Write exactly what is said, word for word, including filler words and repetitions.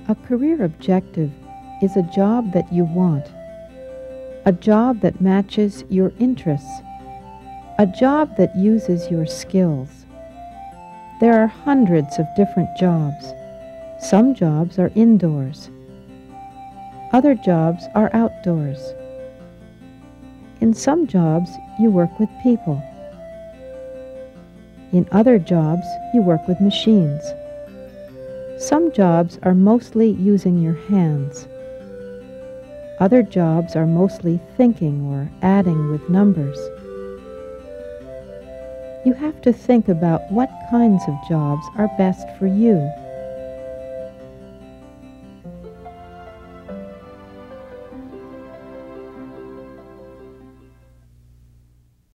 A career objective is a job that you want, a job that matches your interests, a job that uses your skills. There are hundreds of different jobs. Some jobs are indoors. Other jobs are outdoors. In some jobs, you work with people. In other jobs, you work with machines. Some jobs are mostly using your hands. Other jobs are mostly thinking or adding with numbers. You have to think about what kinds of jobs are best for you.